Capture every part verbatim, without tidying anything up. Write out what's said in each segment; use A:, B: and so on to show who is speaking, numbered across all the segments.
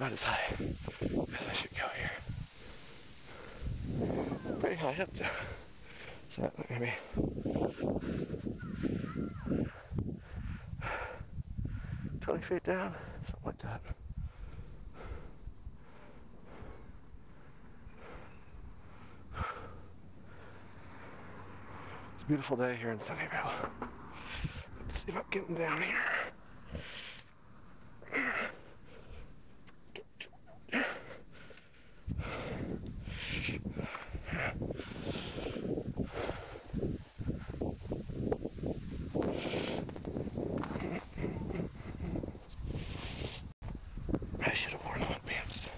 A: about as high as I should go here. Pretty high up though. So maybe twenty feet down, something like that. It's a beautiful day here in Sunnyvale. Let's see about getting down here. I should have worn long pants.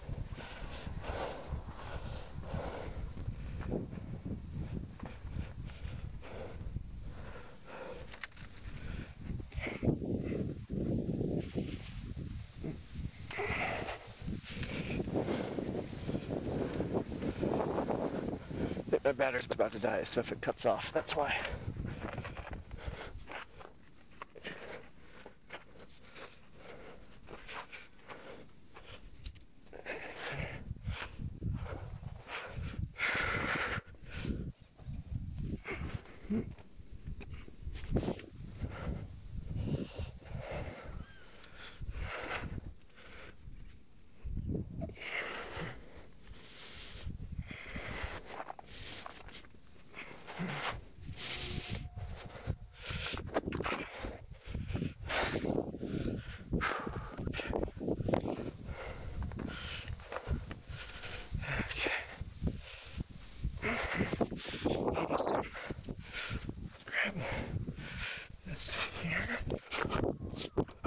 A: I think my battery's about to die, so if it cuts off, that's why. Almost done. Grab this here.